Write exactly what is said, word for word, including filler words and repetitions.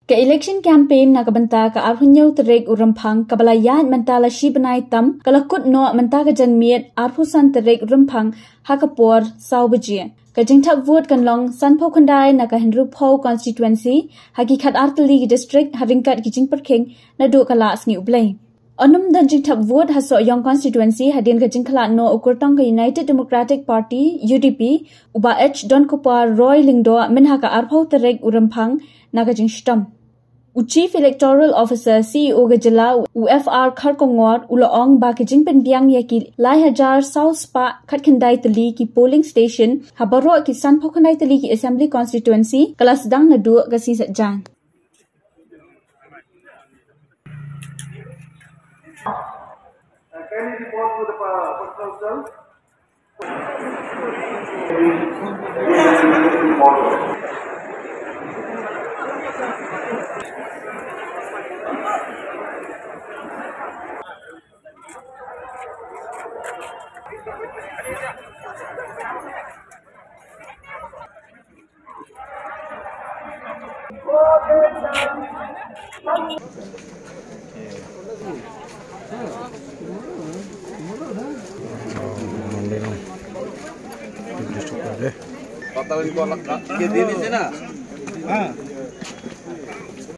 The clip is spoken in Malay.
Ke election campaign na kabanta ka arhunyaw Tarik urampang kabalayan mentala shibanay tam kalakut no menta ka janmiet arhusan Tarik urampang hakapor saubaji. Ka Jingthep vote kan long sanpo khandai na ka Henry Pho constituency hakikat artali district haringkat ki Jingperking na do kala asngi ublay. Onum dan Jingthep vote haso yong constituency hadin ka Jingkhala no ukurtong ka United Democratic Party U D P uba H Don Kopar Roy Lingdo minha ka arpau Tarik urampang na ka Jingstam. U Chief Electoral Officer C E O Gajala U F R Kharkongor Ulaong ba ki Jingpen biang ya ki Lai Hajar South Spa Khatkhandai Tali ki polling station habaro ki Sanpho Khandai Tali ki assembly constituency kala sedang na du ka si jan. Can you report to the personal self? Patah ini kau nak, dia ni sana. Ah.